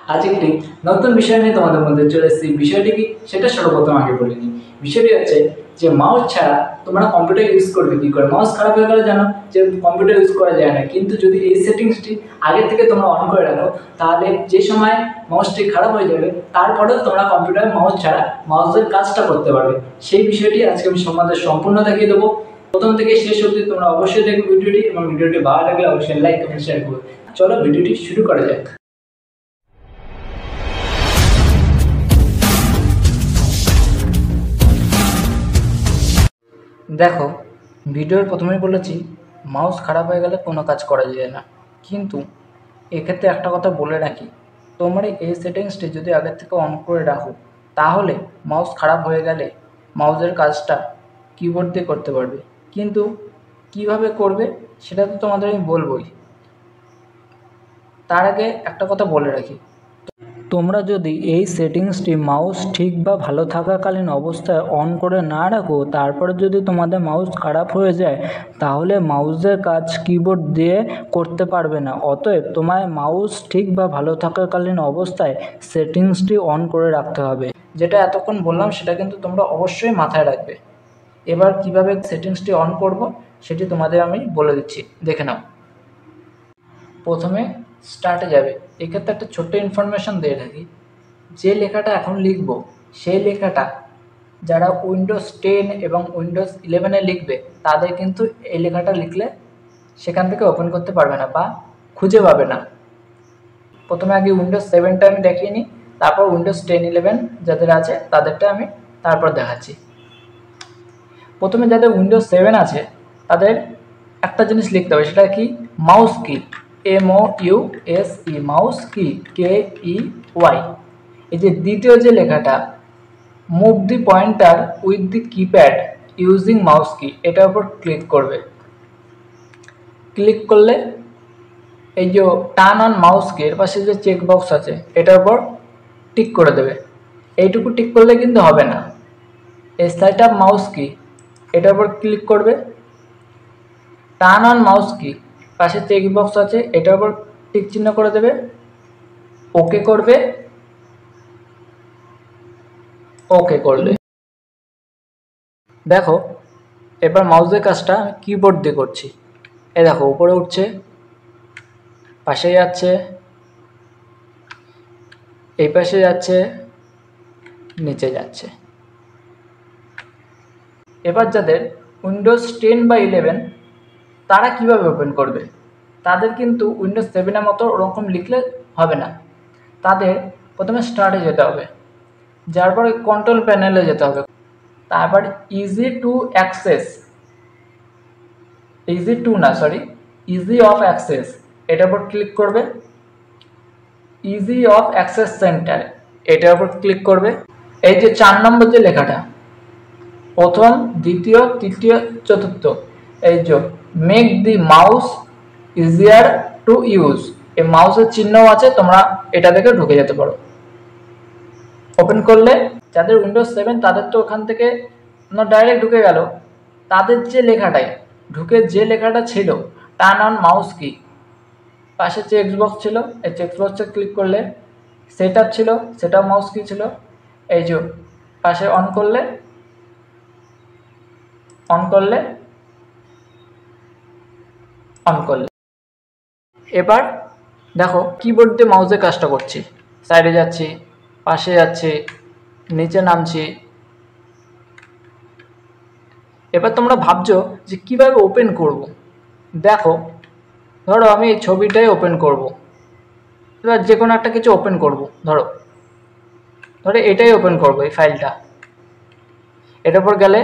আজ একটি নতুন বিষয় নিয়ে তোমাদের মধ্যে চলে এসেছি। বিষয়টি কি সেটা সর্বপ্রথম আগে বলিনি। বিষয়টি হচ্ছে যে মাউস ছাড়া তোমরা কম্পিউটার ইউজ করবে কি করে। মাউস খারাপ হয়ে গেলে জানো যে কম্পিউটার ইউজ করা যায় না, কিন্তু যদি এই সেটিংসটি আগে থেকে তোমরা অন করে রাখো তাহলে যে সময় মাউসটি খারাপ হয়ে যাবে তারপরেও তোমরা কম্পিউটারে মাউস ছাড়া মাউসের কাজটা করতে পারবে। সেই বিষয়টি আজকে আমি তোমাদের সম্পূর্ণ দেখিয়ে দেবো। প্রথম থেকে শেষ অবধি তোমরা অবশ্যই দেখো ভিডিওটি, এবং ভিডিওটি ভালো লাগলে অবশ্যই লাইক কমেন্ট শেয়ার করবে। চলো ভিডিওটি শুরু করা যাক। দেখো, ভিডিওর প্রথমেই বলেছি মাউস খারাপ হয়ে গেলে কোনো কাজ করা যায় না, কিন্তু এক্ষেত্রে একটা কথা বলে রাখি, তোমরা এই সেটিংসটি যদি আগের থেকে অন করে রাখো তাহলে মাউস খারাপ হয়ে গেলে মাউসের কাজটা কিবোর্ড দিয়ে করতে পারবে। কিন্তু কিভাবে করবে সেটা তো তোমাদের আমি বলবোই। তার আগে একটা কথা বলে রাখি, তোমরা যদি এই সেটিংসটি মাউস ঠিক বা ভালো থাকাকালীন অবস্থায় অন করে না রাখো, তারপরে যদি তোমাদের মাউস খারাপ হয়ে যায় তাহলে মাউসের কাজ কিবোর্ড দিয়ে করতে পারবে না। অতএব তোমায় মাউস ঠিক বা ভালো থাকাকালীন অবস্থায় সেটিংসটি অন করে রাখতে হবে। যেটা এতক্ষণ বললাম সেটা কিন্তু তোমরা অবশ্যই মাথায় রাখবে। এবার কিভাবে সেটিংসটি অন করব সেটি তোমাদের আমি বলে দিচ্ছি, দেখে নাও। প্রথমে স্টার্টে যাবে। এক্ষেত্রে একটা ছোট্ট ইনফরমেশন দিয়ে রাখি, যে লেখাটা এখন লিখব সেই লেখাটা যারা উইন্ডোজ 10 এবং উইন্ডোজ 11-এ লিখবে তাদের কিন্তু এই লেখাটা লিখলে সেখান থেকে ওপেন করতে পারবে না বা খুঁজে পাবে না। প্রথমে আগে উইন্ডোজ 7টা আমি দেখিয়ে নিই, তারপর উইন্ডোজ 10, 11 যাদের আছে তাদেরটা আমি তারপর দেখাচ্ছি। প্রথমে যাদের উইন্ডোজ 7 আছে তাদের একটা জিনিস লিখতে হবে, সেটা কি? মাউস কি, MOUSE, মাউস কি, KEY। এই যে দ্বিতীয় যে লেখাটা, move the pointer with the keypad using mouse keys, এটার উপর ক্লিক করবে। ক্লিক করলে এই যে টার্ন অন মাউস কি এর পাশে যে চেক বক্স আছে এটার উপর টিক করে দেবে। এইটুকু টিক করলে কিন্তু হবে না, এই সেট আপ মাউস কি এটার উপর ক্লিক করবে। টার্ন অন মাউস কি পাশে চেক বক্স আছে এটার উপর টিক চিহ্ন করে দেবে, ওকে করবে। ওকে করলে দেখো এবার মাউসের কাজটা আমি কিবোর্ড দিয়ে করছি। এই দেখো উপরে উঠছে, পাশে যাচ্ছে, এই পাশে যাচ্ছে, নিচে যাচ্ছে। এবার যাদের উইন্ডোজ 10 বা 11 তারা কিভাবে ওপেন করবে? তাদের কিন্তু উইন্ডোজ 7-এর মতো ওরকম লিখলে হবে না। তাদের প্রথমে স্টার্টে যেতে হবে, যার পরে কন্ট্রোল প্যানেলে যেতে হবে, তারপর ইজি অফ অ্যাক্সেস এটার উপর ক্লিক করবে। ইজি অফ অ্যাক্সেস সেন্টার এটার উপর ক্লিক করবে। এই যে 4 নম্বর যে লেখাটা, প্রথম, দ্বিতীয়, তৃতীয়, চতুর্থ, এই যে make the mouse easier to use, এই মাউসের চিহ্ন আছে, তোমরা এটা থেকে ঢুকে যেতে পারো। ওপেন করলে যাদের উইন্ডোজ 7 তাদের তো ওখান থেকে ডাইরেক্ট ঢুকে গেল। তাদের যে লেখাটাই ঢুকে যে লেখাটা ছিল টার্ন অন মাউস কি, পাশে চেক বক্স ছিল, এই চেক বক্সে ক্লিক করলে সেট আপ ছিল, সেট আপ মাউস কি ছিল, এই যে পাশে অন করলে এবার দেখো কিবোর্ড দিয়ে মাউসের কাজটা করছি। সাইডে যাচ্ছি, পাশে যাচ্ছি, নিচে নামছি। এবার তোমরা ভাবছো যে কিভাবে ওপেন করব। দেখো, ধরো আমি এই ছবিটাই ওপেন করব, এবার যে কোনো একটা কিছু ওপেন করব, ধরো এটাই ওপেন করব, এই ফাইলটা। এটার উপর গেলে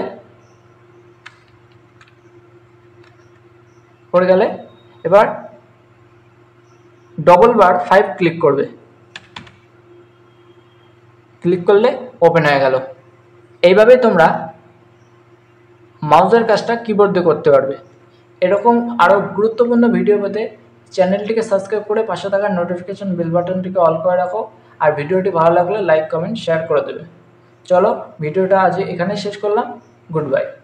এবার ডবল বার 5 ক্লিক করবে। ক্লিক করলে ওপেন হয়ে গেল। এইভাবেই তোমরা মাউসের কাজটা কিবোর্ড দিয়ে করতে পারবে। এরকম আরও গুরুত্বপূর্ণ ভিডিও পেতে চ্যানেলটিকে সাবস্ক্রাইব করে পাশে থাকা নোটিফিকেশন বেল বাটনটিকে অল করে রাখো। আর ভিডিওটি ভালো লাগলে লাইক কমেন্ট শেয়ার করে দেবে। চলো ভিডিওটা আজ এখানেই শেষ করলাম। Good bye.